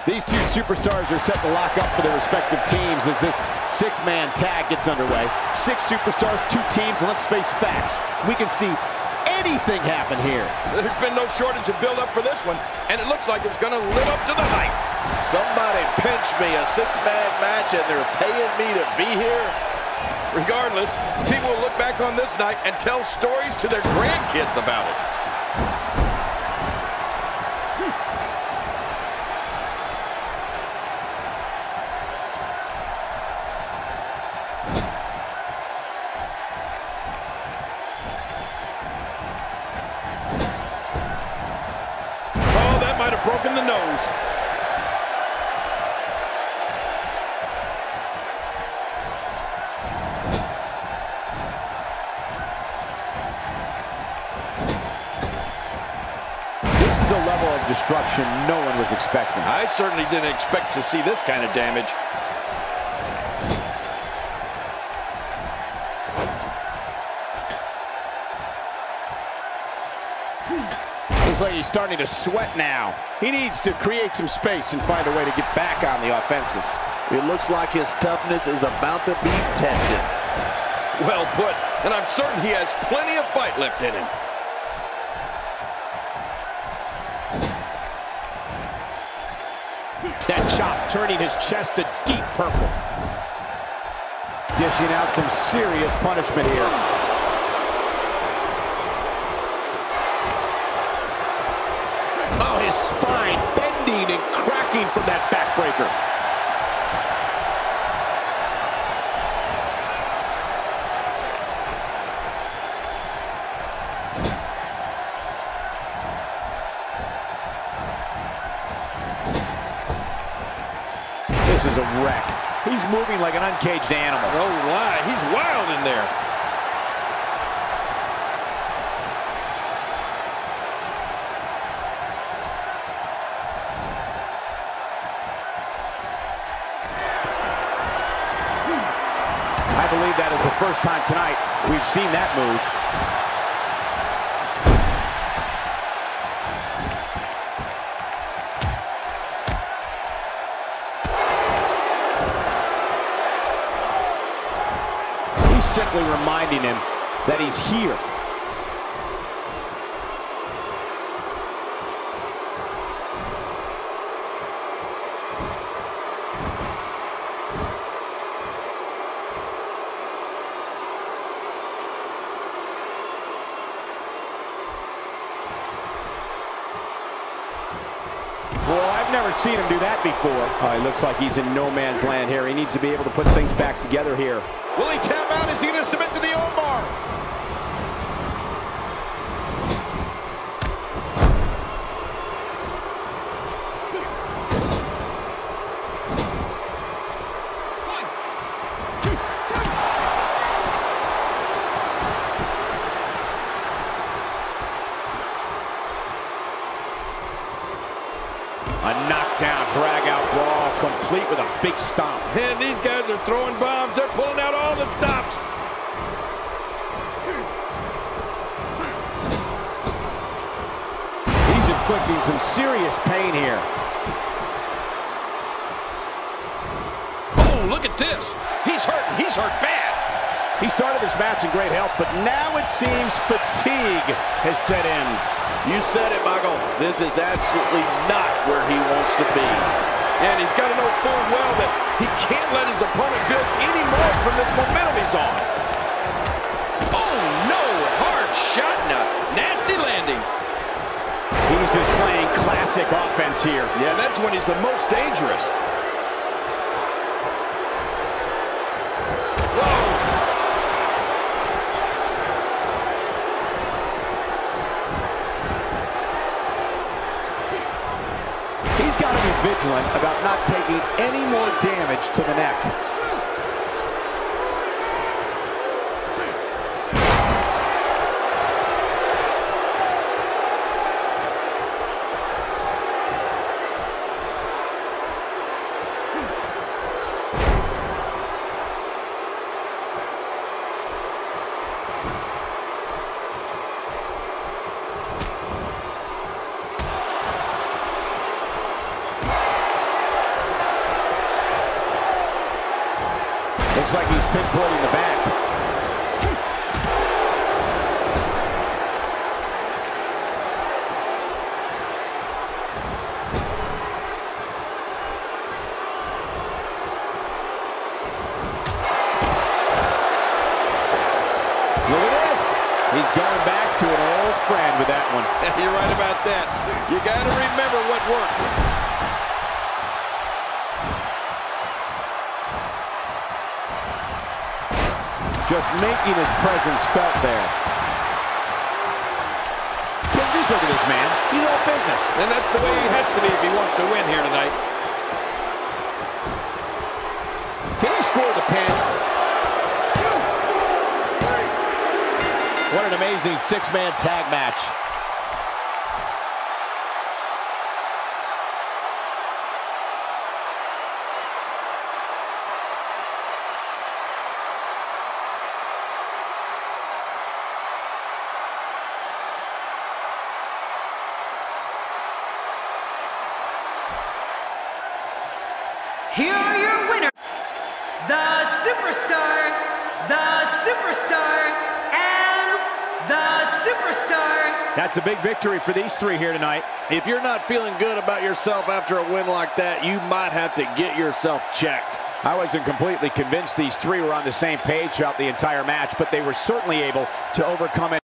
These two superstars are set to lock up for their respective teams as this six-man tag gets underway. 6 superstars, 2 teams, and let's face facts. We can see anything happen here. There's been no shortage of build-up for this one, and it looks like it's going to live up to the hype. Somebody pinch me, a 6-man match, and they're paying me to be here. Regardless, people will look back on this night and tell stories to their grandkids about it. Might have broken the nose. This is a level of destruction no one was expecting. I certainly didn't expect to see this kind of damage. Looks like he's starting to sweat now. He needs to create some space and find a way to get back on the offensive. It looks like his toughness is about to be tested. Well put, and I'm certain he has plenty of fight left in him. That chop turning his chest to deep purple. Dishing out some serious punishment here. His spine bending and cracking from that backbreaker. This is a wreck. He's moving like an uncaged animal. Oh, my, he's wild in there. I believe that is the first time tonight we've seen that move. He's simply reminding him that he's here. Well, I've never seen him do that before. It looks like he's in no man's land here. He needs to be able to put things back together here. Will he tap out? Is he going to submit to the armbar? A knockdown, drag-out brawl, complete with a big stomp. And these guys are throwing bombs. They're pulling out all the stops. He's inflicting some serious pain here. Oh, look at this. He's hurt. He's hurt bad. He started this match in great health, but now it seems fatigue has set in. You said it, Michael. This is absolutely not where he wants to be. And he's got to know full well that he can't let his opponent build any more from this momentum he's on. Oh, no. Hard shot and a nasty landing. He's just playing classic offense here. Yeah, that's when he's the most dangerous. He's got to be vigilant about not taking any more damage to the neck. Looks like he's pinpointing the back. Look at this. He's going back to an old friend with that one. You're right about that. You got to remember what works. Just making his presence felt there. Just look at this man. He's all business. And that's the way he has to be if he wants to win here tonight. Can he score the pin? What an amazing six-man tag match. Here are your winners, the Superstar, and the Superstar. That's a big victory for these three here tonight. If you're not feeling good about yourself after a win like that, you might have to get yourself checked. I wasn't completely convinced these three were on the same page throughout the entire match, but they were certainly able to overcome it.